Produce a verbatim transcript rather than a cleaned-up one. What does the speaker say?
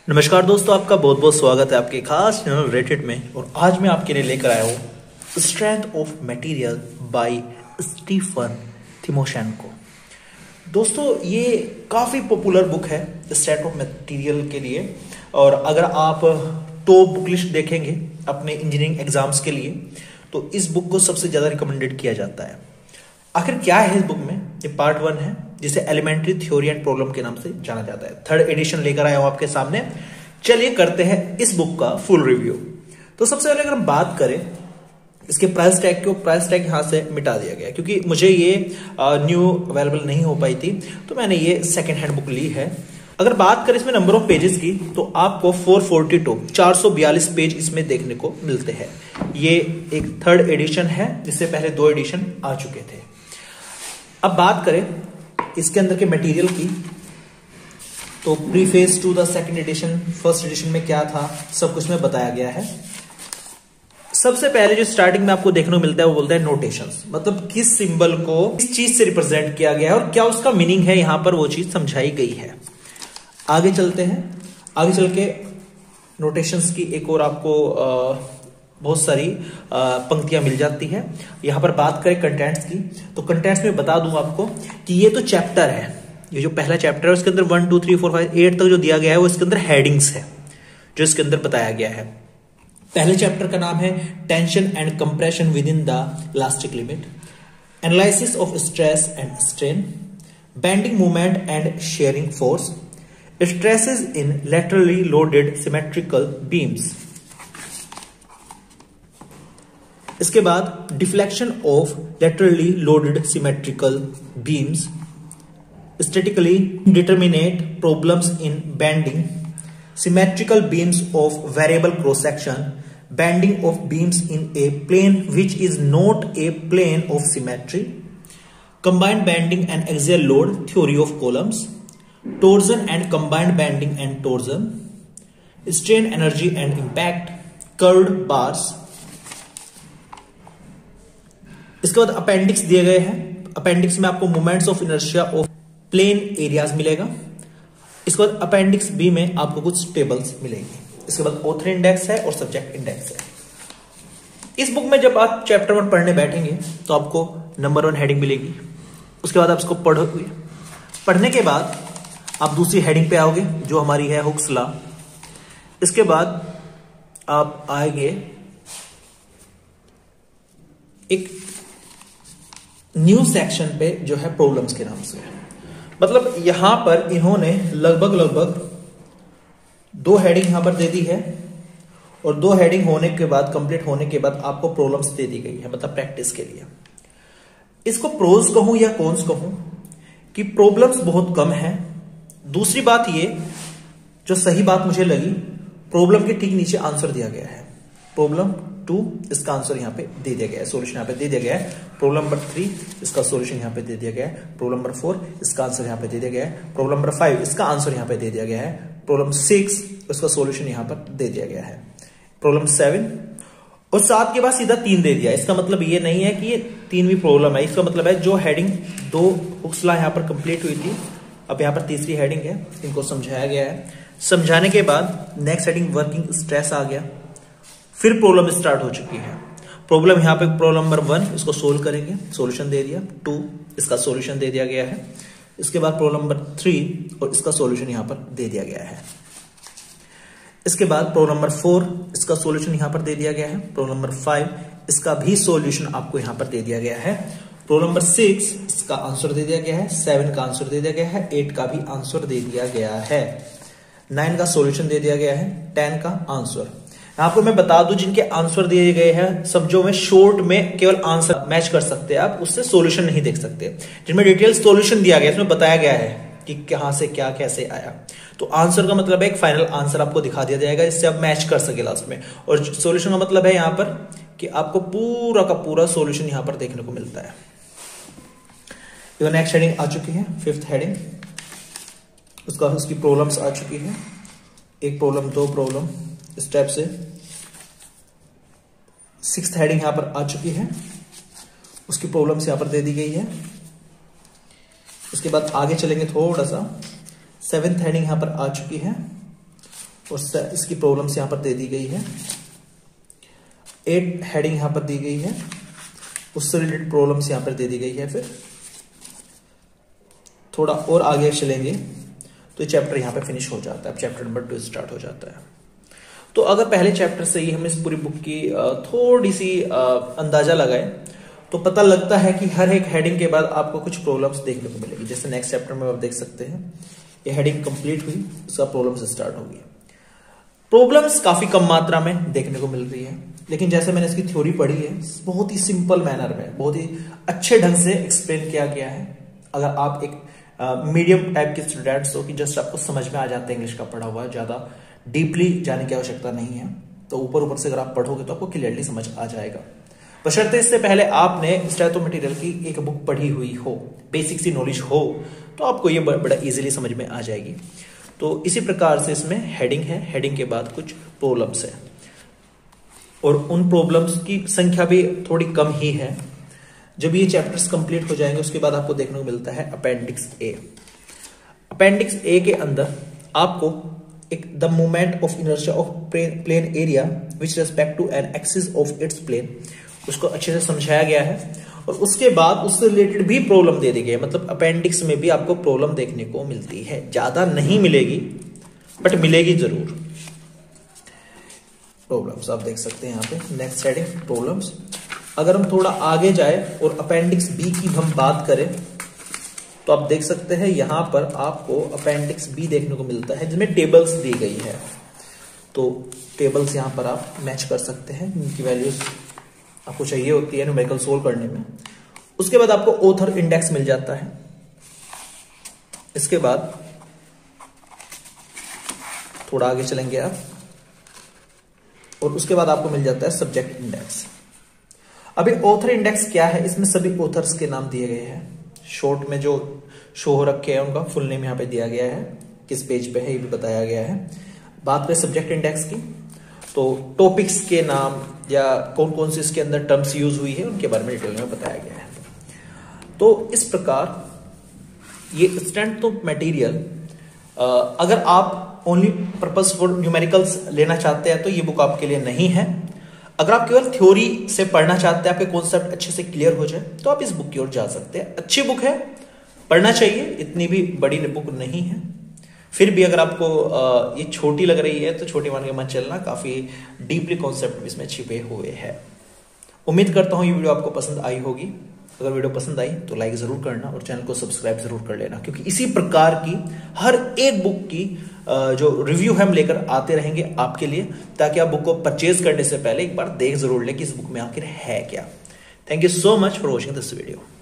नमस्कार दोस्तों, आपका बहुत बहुत स्वागत है आपके खास चैनल रेटेड में। और आज मैं आपके लिए लेकर आया हूँ strength of material by Stephen Timoshenko. दोस्तों, ये काफ़ी पॉपुलर बुक है स्ट्रेंथ ऑफ मटेरियल के लिए। और अगर आप टॉप बुक लिस्ट देखेंगे अपने इंजीनियरिंग एग्जाम्स के लिए तो इस बुक को सबसे ज़्यादा रिकमेंडेड किया जाता है। आखिर क्या है इस बुक में? ये पार्ट वन है जिसे एलिमेंट्री थ्योरी एंड प्रॉब्लम के नाम से जाना जाता है। थर्ड एडिशन लेकर आया हूं आपके सामने। चलिए करते हैं इस बुक का फुल रिव्यू। तो सबसे पहले अगर हम बात करें इसके प्राइस टैग को, प्राइस टैग यहां से मिटा दिया गया क्योंकि मुझे ये न्यू अवेलेबल नहीं हो पाई थी, तो मैंने ये सेकेंड हैंड बुक ली है। अगर बात करें इसमें नंबर ऑफ पेजेस की तो आपको चार सौ बयालीस पेज इसमें देखने को मिलते हैं। ये एक थर्ड एडिशन है जिससे पहले दो एडिशन आ चुके थे। अब बात करें इसके अंदर के मटेरियल की तो preface to the second edition, first edition में क्या था सब कुछ में बताया गया है। सबसे पहले जो स्टार्टिंग में आपको देखने को मिलता है वो बोलता है नोटेशंस, मतलब किस सिंबल को किस चीज से रिप्रेजेंट किया गया है और क्या उसका मीनिंग है, यहां पर वो चीज समझाई गई है। आगे चलते हैं। आगे चल के नोटेशंस की एक और आपको आ, बहुत सारी पंक्तियां मिल जाती है। यहां पर बात करें कंटेंट्स की तो कंटेंट्स में बता दूं आपको कि ये तो चैप्टर है, ये जो पहला चैप्टर है उसके अंदर one two three four five eight तक जो दिया गया है वो इसके अंदर हेडिंग्स है जो इसके अंदर बताया गया है। पहले चैप्टर का नाम है tension and compression within the elastic limit, analysis of stress and strain, bending movement and shearing force, stresses in laterally loaded symmetrical beams. इसके बाद deflection of laterally loaded symmetrical beams, statically determinate problems in bending, symmetrical beams of variable cross section, bending of beams in a plane which is not a plane of symmetry, combined bending and axial load theory of columns, torsion and combined bending and torsion, strain energy and impact, curved bars। इसके बाद appendix दिए गए हैं। Appendix में आपको moments of inertia of plane areas मिलेगा। इसके बाद अपेंडिक्स बी में आपको कुछ टेबल्स मिलेंगे। इसके बाद ऑथर इंडेक्स है और सब्जेक्ट इंडेक्स है। इस बुक में जब आप चैप्टर वन पढ़ने बैठेंगे तो आपको नंबर वन हेडिंग मिलेगी। उसके बाद आप इसको पढ़ोगे। पढ़ने के बाद आप दूसरी हेडिंग पे आओगे जो हमारी है हुक्स लॉ। इसके बाद आप आएंगे एक न्यू सेक्शन पे जो है प्रॉब्लम्स के नाम से। मतलब यहां पर इन्होंने लगभग लगभग दो हेडिंग यहां पर दे दी है और दो हेडिंग होने के बाद कंप्लीट होने के बाद आपको प्रॉब्लम्स दे दी गई है, मतलब प्रैक्टिस के लिए। इसको प्रोज कहूं या कॉन्स कहूं कि प्रॉब्लम्स बहुत कम है। दूसरी बात ये जो सही बात मुझे लगी, प्रॉब्लम के ठीक नीचे आंसर दिया गया है। प्रॉब्लम टू इसका आंसर यहां पे दे दिया गया है, सॉल्यूशन यहां पे दे दिया गया है। प्रॉब्लम नंबर थ्री इसका सॉल्यूशन यहां पे दे दिया गया है। प्रॉब्लम नंबर फोर इसका आंसर यहां पे दे दिया गया है। प्रॉब्लम नंबर फाइव इसका आंसर यहां पे दे दिया गया है। प्रॉब्लम सिक्स इसका सॉल्यूशन यहां पर दे दिया गया है। प्रॉब्लम सेवन और सात के बाद सीधा तीन दे दिया। इसका मतलब ये नहीं है कि ये तीन भी प्रॉब्लम है। इसका मतलब है जो हेडिंग दो हुक्स लॉ यहां पर कंप्लीट हुई थी, अब यहां पर तीसरी हेडिंग है, इनको समझाया गया है। समझाने के बाद नेक्स्ट हेडिंग वर्किंग स्ट्रेस आ गया। फिर प्रॉब्लम स्टार्ट हो चुकी है। प्रॉब्लम यहां पे प्रॉब्लम नंबर वन इसको सोल्व करेंगे, सॉल्यूशन दे दिया। टू इसका सॉल्यूशन दे दिया गया है। इसके बाद प्रॉब्लम नंबर थ्री और इसका सॉल्यूशन यहां पर दे दिया गया है। इसके बाद प्रॉब्लम नंबर फोर इसका सॉल्यूशन यहां पर दे दिया गया है। प्रॉब्लम नंबर फाइव इसका भी सॉल्यूशन आपको यहां पर दे दिया गया है। प्रॉब्लम नंबर सिक्स इसका आंसर दे दिया गया है। सेवन का आंसर दे दिया गया है। एट का भी आंसर दे दिया गया है। नाइन का सॉल्यूशन दे दिया गया है। टेन का आंसर। आपको मैं बता दूं जिनके आंसर दिए गए हैं सब्जों में शॉर्ट में केवल आंसर मैच कर सकते हैं आप, उससे सॉल्यूशन नहीं देख सकते। जिनमें डिटेल सॉल्यूशन दिया गया इसमें बताया गया है कि कहां से क्या कैसे आया, तो आंसर का मतलब है एक फाइनल आंसर आपको दिखा दिया जाएगा जिससे आप मैच कर सके लास्ट में। और सॉल्यूशन का मतलब है यहां पर कि आपको पूरा का पूरा सॉल्यूशन यहां पर देखने को मिलता है। नेक्स्ट हेडिंग आ चुकी है, फिफ्थ हेडिंग। उसका उसकी प्रॉब्लम्स आ चुकी है, एक प्रॉब्लम दो प्रॉब्लम स्टेप से। सिक्स्थ हेडिंग यहां पर आ चुकी है, उसकी प्रॉब्लम्स यहां पर दे दी गई है। उसके बाद आगे चलेंगे थोड़ा सा, सेवेंथ हेडिंग यहां पर आ चुकी है, और इसकी प्रॉब्लम्स यहां पर दे दी गई है। एट हेडिंग यहां पर दी गई है, उससे रिलेटेड प्रॉब्लम्स यहां पर दे दी गई है। फिर थोड़ा और आगे चलेंगे तो चैप्टर यहां पे फिनिश हो जाता है, चैप्टर नंबर टू स्टार्ट हो जाता है। तो अगर पहले चैप्टर से ही हम इस पूरी बुक की थोड़ी सी अंदाजा लगाए तो पता लगता है कि हर एक हेडिंग के बाद आपको कुछ प्रॉब्लम्स देखने को मिलेगी। जैसे नेक्स्ट चैप्टर में आप देख सकते हैं ये हेडिंग कंप्लीट हुई, इसका प्रॉब्लम्स स्टार्ट हो गया। प्रॉब्लम्स काफी कम मात्रा में देखने को मिल रही है, लेकिन जैसे मैंने इसकी थ्योरी पढ़ी है बहुत ही सिंपल मैनर में, बहुत ही अच्छे ढंग से एक्सप्लेन किया गया है। अगर आप एक मीडियम टाइप के स्टूडेंट्स हो कि जस्ट आपको समझ में आ जाता है इंग्लिश का पढ़ा हुआ, ज्यादा डीपली जाने की आवश्यकता नहीं है, तो ऊपर ऊपर से अगर आप पढ़ोगे तो आपको क्लियरली समझ आ जाएगा। बशर्ते इससे पहले आपने स्ट्रेटो मटेरियल की एक बुक पढ़ी हुई हो, बेसिक सी नॉलेज हो, तो आपको ये बड़ा इजीली समझ में आ जाएगी। तो इसी प्रकार से इसमें हेडिंग है, हेडिंग के बाद कुछ प्रॉब्लम्स है और उन प्रॉब्लम्स की संख्या भी थोड़ी कम ही है। जब ये चैप्टर्स कंप्लीट हो जाएंगे उसके बाद आपको देखने को मिलता है अपेंडिक्स ए। अपेंडिक्स ए के अंदर आपको एक the movement of inertia of plane area with respect to an axis of its plane, उसको अच्छे से समझाया गया है। और उसके बाद उससे रिलेटेड भी प्रॉब्लम दे दी गई है, मतलब अपेंडिक्स में भी आपको प्रॉब्लम देखने को मिलती है, ज्यादा नहीं मिलेगी बट मिलेगी जरूर। प्रॉब्लम्स आप देख सकते हैं यहाँ पे नेक्स्ट हेडिंग प्रॉब्लम्स। अगर हम थोड़ा आगे जाए और अपेंडिक्स बी की हम बात करें तो आप देख सकते हैं यहां पर आपको अपेंडिक्स बी देखने को मिलता है जिसमें टेबल्स दी गई है। तो टेबल्स यहां पर आप मैच कर सकते हैं, इनकी वैल्यूज आपको चाहिए होती है न्यूमेरिकल सोल्व करने में। उसके बाद आपको ऑथर इंडेक्स मिल जाता है। इसके बाद थोड़ा आगे चलेंगे आप और उसके बाद आपको मिल जाता है सब्जेक्ट इंडेक्स। अभी ऑथर इंडेक्स क्या है, इसमें सभी ऑथर्स के नाम दिए गए हैं, शॉर्ट में जो शो हो रखे हैं उनका फुल नेम यहाँ पे दिया गया है, किस पेज पे है ये भी बताया गया है। बात करें सब्जेक्ट इंडेक्स की तो टॉपिक्स के नाम या कौन कौन सी इसके अंदर टर्म्स यूज हुई है उनके बारे में डिटेल में बताया गया है। तो इस प्रकार ये स्ट्रेंथ ऑफ मटेरियल, अगर आप ओनली पर्पस फॉर न्यूमेरिकल्स लेना चाहते हैं तो ये बुक आपके लिए नहीं है। अगर आप केवल थ्योरी से पढ़ना चाहते हैं, आपके कॉन्सेप्ट अच्छे से क्लियर हो जाए, तो आप इस बुक की ओर जा सकते हैं। अच्छी बुक है, पढ़ना चाहिए, इतनी भी बड़ी बुक नहीं है। फिर भी अगर आपको ये छोटी लग रही है तो छोटी मान के मत चलना, काफी डीपली कॉन्सेप्ट इसमें छिपे हुए हैं। उम्मीद करता हूं ये वीडियो आपको पसंद आई होगी। अगर वीडियो पसंद आई तो लाइक जरूर करना और चैनल को सब्सक्राइब जरूर कर लेना, क्योंकि इसी प्रकार की हर एक बुक की जो रिव्यू हम लेकर आते रहेंगे आपके लिए, ताकि आप बुक को परचेज करने से पहले एक बार देख जरूर ले कि इस बुक में आखिर है क्या। Thank you so much for watching this video.